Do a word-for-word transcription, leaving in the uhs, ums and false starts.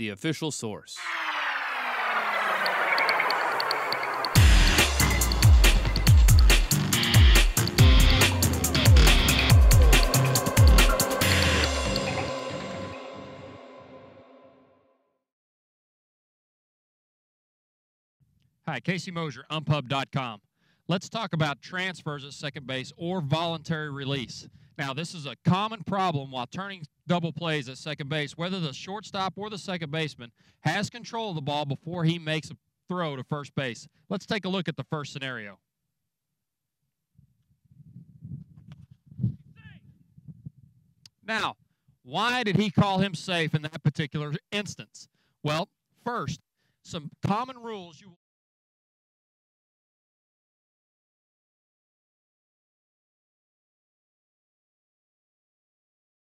the official source. Hi, Casey Moser, umpub dot com. Let's talk about transfers at second base or voluntary release. Now, this is a common problem while turning double plays at second base, whether the shortstop or the second baseman has control of the ball before he makes a throw to first base. Let's take a look at the first scenario. Now, why did he call him safe in that particular instance? Well, first, some common rules you will